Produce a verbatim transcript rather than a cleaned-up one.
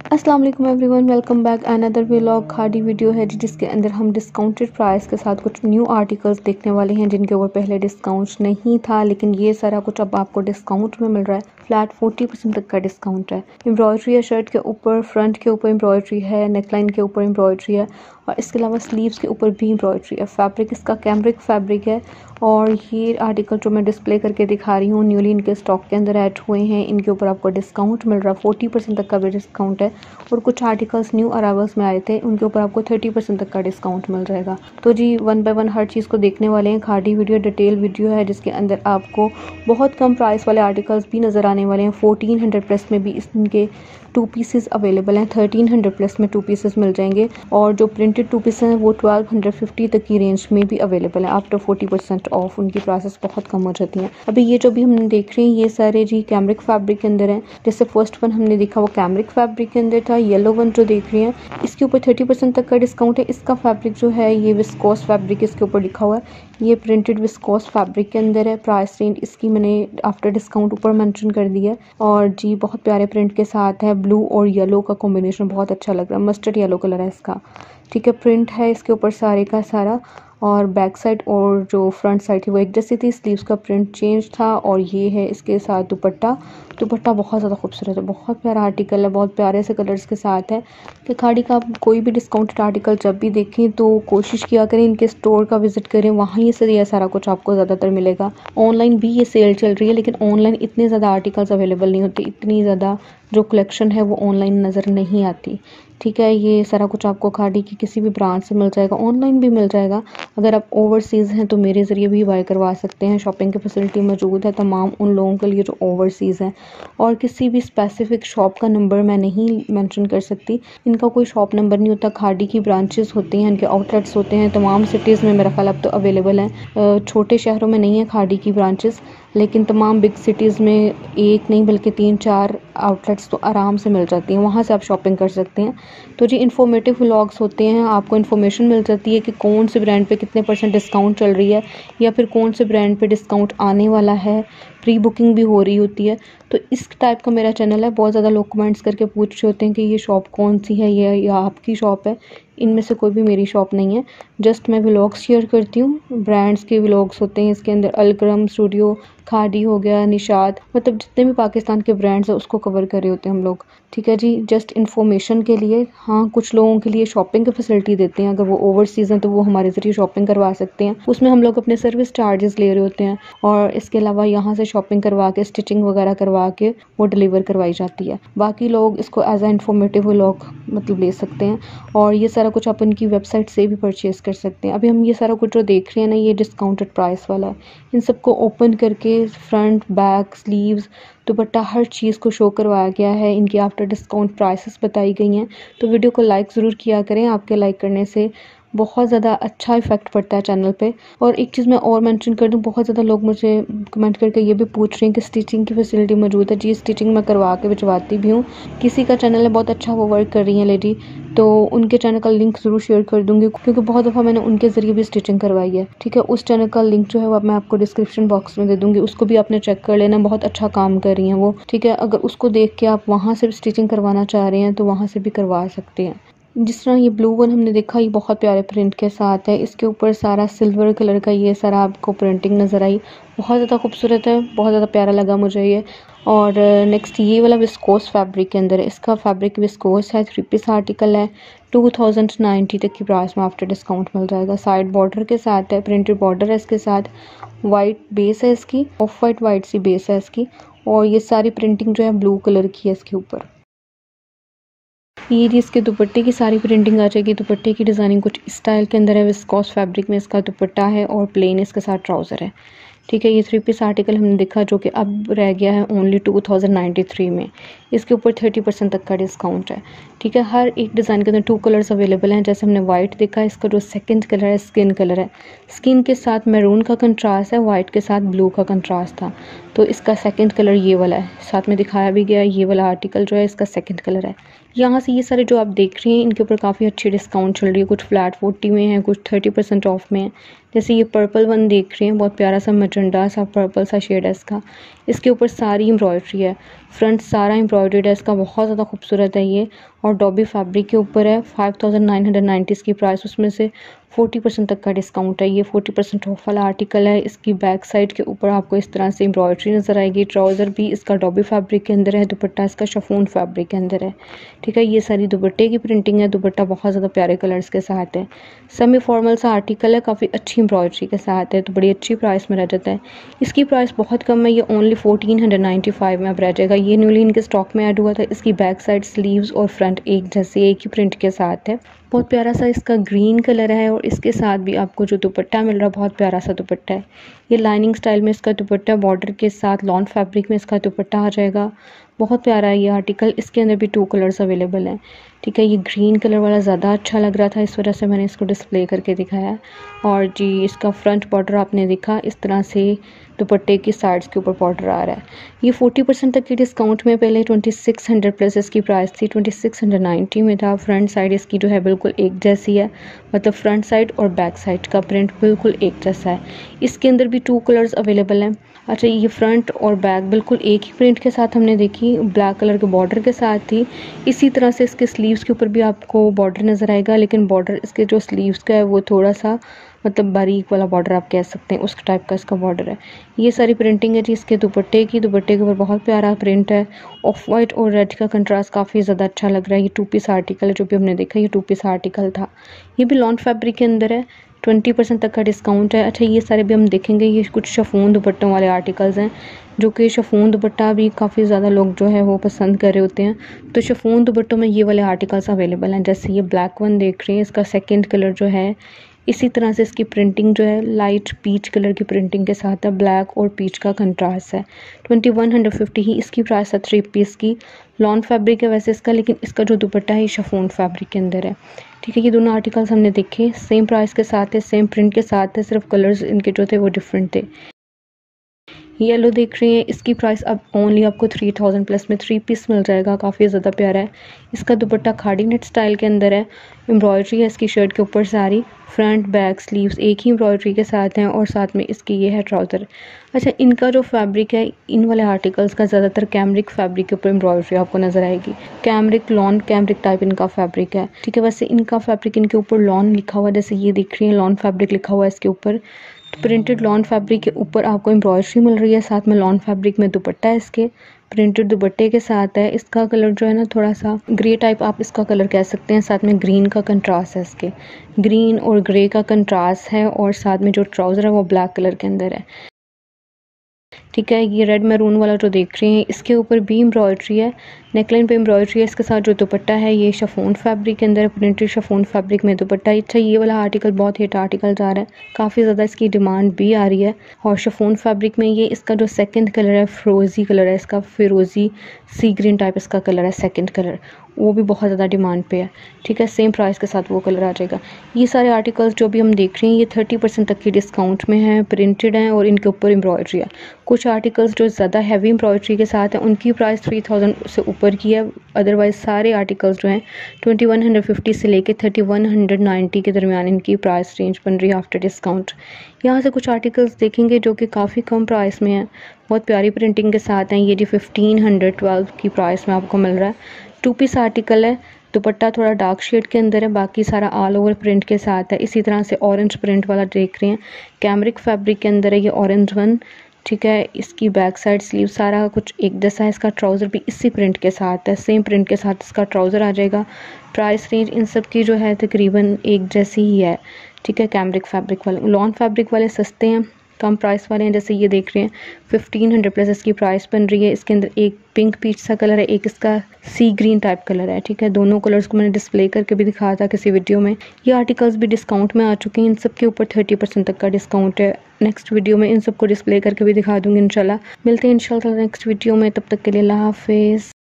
अस्सलाम वालेकुम everyone, welcome back another vlog. खादी वीडियो है जिसके अंदर हम डिस्काउंटेड प्राइस के साथ कुछ न्यू आर्टिकल्स देखने वाले हैं जिनके ऊपर पहले डिस्काउंट नहीं था, लेकिन ये सारा कुछ अब आपको डिस्काउंट में मिल रहा है। फ्लैट फोर्टी परसेंट तक का डिस्काउंट है। एम्ब्रॉयडरी है शर्ट के ऊपर, फ्रंट के ऊपर एम्ब्रॉयडरी है, नेकलाइन के ऊपर एम्ब्रॉयडरी है और इसके अलावा स्लीव्स के ऊपर भी एम्ब्रॉयडरी है। फैब्रिक इसका कैमरिक फैब्रिक है और ये आर्टिकल जो मैं डिस्प्ले करके दिखा रही हूँ न्यूली इनके स्टॉक के अंदर ऐड हुए हैं। इनके ऊपर आपको डिस्काउंट मिल रहा है, फोर्टी परसेंट तक का भी डिस्काउंट है और कुछ आर्टिकल्स न्यू अराइवल्स में आए थे, उनके ऊपर आपको थर्टी परसेंट तक का डिस्काउंट मिल जाएगा। तो जी वन बाय वन हर चीज़ को देखने वाले हैं। खादी वीडियो डिटेल वीडियो है जिसके अंदर आपको बहुत कम प्राइस वाले आर्टिकल्स भी नज़र आने वाले हैं। फोर्टीन हंड्रेड प्लस में भी इनके टू पीसेस अवेलेबल हैं, थर्टीन हंड्रेड प्लस में टू पीसेस मिल जाएंगे और जो प्रिंटेड टू पीसेस हैं वो ट्वेल्व हंड्रेड फिफ्टी तक की रेंज में भी अवेलेबल है। आफ्टर फोर्टी परसेंट ऑफ उनकी प्राइसेस बहुत कम हो जाती हैं। अभी ये जो भी हम देख रहे हैं ये सारे जी कैमरिक फैब्रिक के अंदर हैं। जैसे फर्स्ट वन हमने देखा वो कैमरिक फैब्रिक के अंदर था। येलो वन जो देख रहे हैं इसके ऊपर थर्टी परसेंट तक का डिस्काउंट है। इसका फैब्रिक जो है ये विस्कोस फैब्रिक इसके ऊपर लिखा हुआ है। ये प्रिंटेड विस्कोस फैब्रिक के अंदर है। प्राइस रेंज इसकी मैंने आफ्टर डिस्काउंट ऊपर मेंशन कर दी है और जी बहुत प्यारे प्रिंट के साथ है। ब्लू और येलो का कॉम्बिनेशन बहुत अच्छा लग रहा है, मस्टर्ड येलो कलर है इसका। ठीक है, प्रिंट है इसके ऊपर सारे का सारा और बैक साइड और जो फ्रंट साइड थी वो एक जैसी थी। स्लीव्स का प्रिंट चेंज था और ये है इसके साथ दुपट्टा। दुपट्टा बहुत ज़्यादा खूबसूरत है, बहुत प्यारा आर्टिकल है, बहुत प्यारे से कलर्स के साथ है। कि खादी का आप कोई भी डिस्काउंटेड आर्टिकल जब भी देखें तो कोशिश किया करें इनके स्टोर का विजिट करें, वहाँ ही से यह सारा कुछ आपको ज़्यादातर मिलेगा। ऑनलाइन भी ये सेल चल रही है लेकिन ऑनलाइन इतने ज़्यादा आर्टिकल्स अवेलेबल नहीं होते, इतनी ज़्यादा जो कलेक्शन है वो ऑनलाइन नज़र नहीं आती। ठीक है, ये सारा कुछ आपको खादी की किसी भी ब्रांड से मिल जाएगा, ऑनलाइन भी मिल जाएगा। अगर आप ओवरसीज़ हैं तो मेरे ज़रिए भी बाय करवा सकते हैं। शॉपिंग की फैसिलिटी मौजूद है तमाम उन लोगों के लिए जो ओवरसीज़ हैं। और किसी भी स्पेसिफिक शॉप का नंबर मैं नहीं मेंशन कर सकती, इनका कोई शॉप नंबर नहीं होता। खादी की ब्रांचेस होती हैं, इनके आउटलेट्स होते हैं तमाम सिटीज़ में, मेरा ख्याल अब तो अवेलेबल हैं। छोटे शहरों में नहीं है खादी की ब्रांचेस, लेकिन तमाम बिग सिटीज़ में एक नहीं बल्कि तीन चार आउटलेट्स तो आराम से मिल जाती हैं, वहाँ से आप शॉपिंग कर सकते हैं। तो जी इन्फॉर्मेटिव व्लॉग्स होते हैं, आपको इन्फॉर्मेशन मिल जाती है कि कौन से ब्रांड पे कितने परसेंट डिस्काउंट चल रही है या फिर कौन से ब्रांड पे डिस्काउंट आने वाला है। प्री बुकिंग भी हो रही होती है। तो इस टाइप का मेरा चैनल है। बहुत ज़्यादा लोग कमेंट्स करके पूछ रहे होते हैं कि ये शॉप कौन सी है, ये या आपकी शॉप है। इनमें से कोई भी मेरी शॉप नहीं है, जस्ट मैं व्लॉग्स शेयर करती हूँ। ब्रांड्स के व्लॉग्स होते हैं इसके अंदर, अलक्रम स्टूडियो, खादी हो गया, निशात, मतलब जितने भी पाकिस्तान के ब्रांड्स हैं उसको कवर कर रहे होते हैं हम लोग। ठीक है जी, जस्ट इन्फॉर्मेशन के लिए। हाँ, कुछ लोगों के लिए शॉपिंग की फैसिलिटी देते हैं, अगर वो ओवरसीज़ हैं तो वो हमारे ज़रिए शॉपिंग करवा सकते हैं। उसमें हम लोग अपने सर्विस चार्जेस ले रहे होते हैं और इसके अलावा यहाँ से शॉपिंग करवा के स्टिचिंग वगैरह करवा के वो डिलीवर करवाई जाती है। बाकी लोग इसको एज ए इन्फॉर्मेटिव व्लॉग मतलब ले सकते हैं और ये सारा कुछ आप उनकी वेबसाइट से भी परचेज़ कर सकते हैं। अभी हम ये सारा कुछ जो देख रहे हैं ना ये डिस्काउंटेड प्राइस वाला है। इन सबको ओपन करके फ्रंट, बैक, स्लीव्स, दुपट्टा हर चीज़ को शो करवाया गया है। इनकी आफ्टर डिस्काउंट प्राइसेस बताई गई हैं। तो वीडियो को लाइक ज़रूर किया करें, आपके लाइक करने से बहुत ज़्यादा अच्छा इफेक्ट पड़ता है चैनल पे। और एक चीज़ मैं और मेंशन कर दूं, बहुत ज़्यादा लोग मुझे कमेंट करके ये भी पूछ रहे हैं कि स्टिचिंग की फैसिलिटी मौजूद है। जी स्टिचिंग मैं करवा के भिजवाती भी हूँ। किसी का चैनल है बहुत अच्छा वो वर्क कर रही हैं लेडी, तो उनके चैनल का लिंक ज़रूर शेयर कर दूँगी क्योंकि बहुत दफ़ा मैंने उनके ज़रिए भी स्टिचिंग करवाई है। ठीक है, उस चैनल का लिंक जो है वो मैं आपको डिस्क्रिप्शन बॉक्स में दे दूँगी, उसको भी आपने चेक कर लेना, बहुत अच्छा काम कर रही हैं वो। ठीक है, अगर उसको देख के आप वहाँ से स्टिचिंग करवाना चाह रहे हैं तो वहाँ से भी करवा सकते हैं। जिस तरह ये ब्लू वन हमने देखा, ये बहुत प्यारे प्रिंट के साथ है। इसके ऊपर सारा सिल्वर कलर का ये सारा आपको प्रिंटिंग नज़र आई, बहुत ज़्यादा खूबसूरत है, बहुत ज़्यादा प्यारा लगा मुझे ये। और नेक्स्ट ये वाला विस्कोस फैब्रिक के अंदर है। इसका फैब्रिक विस्कोस है, थ्री पीस आर्टिकल है, टू थाउजेंड नाइन्टी तक की प्राइस में आफ्टर डिस्काउंट मिल जाएगा। साइड बॉर्डर के साथ है, प्रिंटेड बॉर्डर है इसके साथ, वाइट बेस है इसकी, ऑफ वाइट वाइट सी बेस है इसकी और ये सारी प्रिंटिंग जो है ब्लू कलर की है इसके ऊपर। ये जी इसके दुपट्टे की सारी प्रिंटिंग आ जाएगी। दुपट्टे की डिज़ाइनिंग कुछ इस स्टाइल के अंदर है, विस्कोस फैब्रिक में इसका दुपट्टा है और प्लेन इसके साथ ट्राउज़र है। ठीक है, ये थ्री पीस आर्टिकल हमने देखा जो कि अब रह गया है only two thousand ninety three में। इसके ऊपर थर्टी परसेंट तक का डिस्काउंट है। ठीक है, हर एक डिज़ाइन के अंदर टू कलर्स अवेलेबल हैं। जैसे हमने वाइट देखा, इसका जो सेकंड कलर है स्किन कलर है, स्किन के साथ मैरून का कंट्रास्ट है, वाइट के साथ ब्लू का कंट्रास्ट था, तो इसका सेकंड कलर ये वाला है। साथ में दिखाया भी गया ये वाला आर्टिकल जो है इसका सेकंड कलर है। यहाँ से ये सारे जो आप देख रहे हैं इनके ऊपर काफ़ी अच्छी डिस्काउंट चल रही है, कुछ फ्लैट फोर्टी में है, कुछ थर्टी परसेंट ऑफ में है। जैसे ये पर्पल वन देख रहे हैं, बहुत प्यारा सा मजंडा सा पर्पल सा शेड है इसका। इसके ऊपर सारी एम्ब्रॉयडरी है, फ्रंट सारा एम्ब्रॉयडर्ड है इसका, बहुत ज़्यादा खूबसूरत है ये। और डॉबी फैब्रिक के ऊपर है, five thousand nine hundred ninety इसकी प्राइस, उसमें से फोर्टी परसेंट तक का डिस्काउंट है। ये फोर्टी परसेंट ऑफ वाला आर्टिकल है। इसकी बैक साइड के ऊपर आपको इस तरह से एम्ब्रॉयडरी नज़र आएगी। ट्राउज़र भी इसका डॉबी फैब्रिक के अंदर है, दुपट्टा इसका शिफॉन फैब्रिक के अंदर है। ठीक है, ये सारी दुपट्टे की प्रिंटिंग है, दुपट्टा बहुत ज़्यादा प्यारे कलर्स के साथ है। सेमी फॉर्मल सा आर्टिकल है, काफ़ी अच्छी एम्ब्रॉयडरी के साथ है, तो बड़ी अच्छी प्राइस में रह जाता है। इसकी प्राइस बहुत कम है, ये only fourteen hundred ninety five में अब रह जाएगा। ये न्यूली इनके स्टॉक में ऐड हुआ था। इसकी बैक साइड स्लीव्स और फ्रंट एक जैसे एक ही प्रिंट के साथ है। बहुत प्यारा सा इसका ग्रीन कलर है और इसके साथ भी आपको जो दुपट्टा मिल रहा है बहुत प्यारा सा दुपट्टा है। ये लाइनिंग स्टाइल में इसका दुपट्टा, बॉर्डर के साथ लॉन फैब्रिक में इसका दुपट्टा आ जाएगा। बहुत प्यारा है ये आर्टिकल। इसके अंदर भी टू कलर्स अवेलेबल हैं। ठीक है, ये ग्रीन कलर वाला ज़्यादा अच्छा लग रहा था, इस वजह से मैंने इसको डिस्प्ले करके दिखाया। और जी इसका फ्रंट बॉर्डर आपने देखा, इस तरह से दुपट्टे की साइड्स के ऊपर बॉर्डर आ रहा है। ये फोर्टी परसेंट तक की डिस्काउंट में पहले ट्वेंटी सिक्स हंड्रेड प्लस इसकी प्राइस थी, ट्वेंटी सिक्स हंड्रेड नाइन्टी में था। फ्रंट साइड इसकी जो है बिल्कुल एक जैसी है, मतलब फ्रंट साइड और बैक साइड का प्रिंट बिल्कुल एक जैसा है। इसके अंदर भी टू कलर्स अवेलेबल हैं। अच्छा, ये फ्रंट और बैक बिल्कुल एक ही प्रिंट के साथ हमने देखी, ब्लैक कलर के बॉर्डर के साथ थी। इसी तरह से इसके स्लीव्स के ऊपर भी आपको बॉर्डर नज़र आएगा, लेकिन बॉर्डर इसके जो स्लीव्स का है वो थोड़ा सा मतलब बारीक वाला बॉर्डर आप कह सकते हैं, उस टाइप का इसका बॉर्डर है। ये सारी प्रिंटिंग है जी इसके दुपट्टे की। दुपट्टे के ऊपर बहुत प्यारा प्रिंट है, ऑफ वाइट और रेड का कंट्रास्ट काफ़ी ज़्यादा अच्छा लग रहा है। ये टू पीस आर्टिकल है, जो भी हमने देखा ये टू पीस आर्टिकल था। ये भी लॉन फैब्रिक के अंदर है, ट्वेंटी परसेंट तक का डिस्काउंट है। अच्छा, ये सारे भी हम देखेंगे, ये कुछ शिफॉन दुपट्टों वाले आर्टिकल्स हैं, जो कि शिफॉन दुपट्टा भी काफ़ी ज़्यादा लोग जो है वो पसंद कर रहे होते हैं। तो शिफॉन दुपट्टों में ये वाले आर्टिकल्स अवेलेबल हैं। जैसे ये ब्लैक वन देख रहे हैं, इसका सेकंड कलर जो है, इसी तरह से इसकी प्रिंटिंग जो है लाइट पीच कलर की प्रिंटिंग के साथ है, ब्लैक और पीच का कंट्रास्ट है। ट्वेंटी वन हंड्रेड फिफ्टी ही इसकी प्राइस है थ्री पीस की। लॉन फैब्रिक है वैसे इसका, लेकिन इसका जो दुपट्टा है ये शिफॉन फैब्रिक के अंदर है। ठीक है, ये दोनों आर्टिकल्स हमने देखे, सेम प्राइस के साथ है, सेम प्रिंट के साथ है, सिर्फ कलर्स इनके जो थे वो डिफरेंट थे। येलो देख रहे हैं, इसकी प्राइस अब ओनली आपको थ्री थाउजेंड प्लस में थ्री पीस मिल जाएगा, काफ़ी ज़्यादा प्यारा है। इसका दुपट्टा खाड़ी नेट स्टाइल के अंदर है, एम्ब्रॉयडरी है इसकी शर्ट के ऊपर सारी, फ्रंट बैक स्लीव्स एक ही एम्ब्रॉयडरी के साथ हैं, और साथ में इसकी ये है ट्राउज़र। अच्छा, इनका जो फैब्रिक है इन वाले आर्टिकल्स का ज़्यादातर कैमरिक फैब्रिक के ऊपर एम्ब्रॉयडरी आपको नज़र आएगी। कैमरिक लॉन कैमरिक टाइप इनका फैब्रिक है। ठीक है, वैसे इनका फैब्रिक इनके ऊपर लॉन लिखा हुआ है, जैसे ये दिख रही है लॉन फैब्रिक लिखा हुआ है इसके ऊपर। प्रिंटेड लॉन फैब्रिक के ऊपर आपको एम्ब्रॉयडरी मिल रही है, साथ में लॉन फैब्रिक में दुपट्टा है इसके, प्रिंटेड दुपट्टे के साथ है। इसका कलर जो है ना थोड़ा सा ग्रे टाइप आप इसका कलर कह सकते हैं, साथ में ग्रीन का कंट्रास्ट है इसके, ग्रीन और ग्रे का कंट्रास्ट है, और साथ में जो ट्राउज़र है वो ब्लैक कलर के अंदर है। ठीक है, ये रेड मैरून वाला जो देख रहे हैं इसके ऊपर भी एम्ब्रॉयडरी है, नेकलाइन पे एम्ब्रॉयडरी है। इसके साथ जो दुपट्टा है ये शिफॉन फैब्रिक के अंदर, प्रिंटेड शिफॉन फैब्रिक में दुपट्टा। अच्छा, ये वाला आर्टिकल बहुत हिट आर्टिकल जा रहा है, काफ़ी ज़्यादा इसकी डिमांड भी आ रही है। और शिफॉन फैब्रिक में ये इसका जो सेकंड कलर है फ्रोज़ी कलर है इसका, फिरोज़ी सी ग्रीन टाइप इसका कलर है सेकंड कलर, वो भी बहुत ज़्यादा डिमांड पे है। ठीक है, सेम प्राइस के साथ वो कलर आ जाएगा। ये सारे आर्टिकल्स जो भी हम देख रहे हैं ये थर्टी परसेंट तक की डिस्काउंट में हैं, प्रिंटेड हैं और इनके ऊपर एम्ब्रॉयडरी है। कुछ आर्टिकल्स जो ज़्यादा हैवी एम्ब्रॉयडरी के साथ हैं उनकी प्राइस थ्री थाउजेंड से ऊपर की है। अदरवाइज सारे आर्टिकल्स जो हैं ट्वेंटी वन हंड्रेड फिफ्टी से लेके थर्टी वन हंड्रेड नाइन्टी के दरमियान इनकी प्राइस रेंज बन रही है आफ्टर डिस्काउंट। यहाँ से कुछ आर्टिकल्स देखेंगे जो कि काफ़ी कम प्राइस में है, बहुत प्यारी प्रिंटिंग के साथ हैं। ये जी फिफ्टीन हंड्रेड ट्वेल्व की प्राइस में आपको मिल रहा है। टू पीस आर्टिकल है, दुपट्टा थोड़ा डार्क शेड के अंदर है, बाकी सारा ऑल ओवर प्रिंट के साथ है। इसी तरह से ऑरेंज प्रिंट वाला देख रहे हैं, कैमरिक फैब्रिक के अंदर है ये ऑरेंज वन। ठीक है, इसकी बैक साइड स्लीव सारा कुछ एक जैसा है। इसका ट्राउज़र भी इसी प्रिंट के साथ है, सेम प्रिंट के साथ इसका ट्राउज़र आ जाएगा। प्राइस रेंज इन सब की जो है तकरीबन एक जैसी ही है। ठीक है, कैमरिक फैब्रिक वाले, लॉन फैब्रिक वाले सस्ते हैं, कम प्राइस वाले हैं। जैसे ये देख रहे हैं फिफ्टीन हंड्रेड प्लस इसकी प्राइस बन रही है। इसके अंदर एक पिंक पीच सा कलर है, एक इसका सी ग्रीन टाइप कलर है। ठीक है, दोनों कलर्स को मैंने डिस्प्ले करके भी दिखाया था किसी वीडियो में। ये आर्टिकल्स भी डिस्काउंट में आ चुके हैं, इन सब के ऊपर थर्टी परसेंट तक का डिस्काउंट है। नेक्स्ट वीडियो में इन सबको डिस्प्ले करके भी दिखा दूँगी इंशाल्लाह। मिलते हैं इंशाल्लाह नेक्स्ट वीडियो में, तब तक के लिए अल्लाह हाफिज़।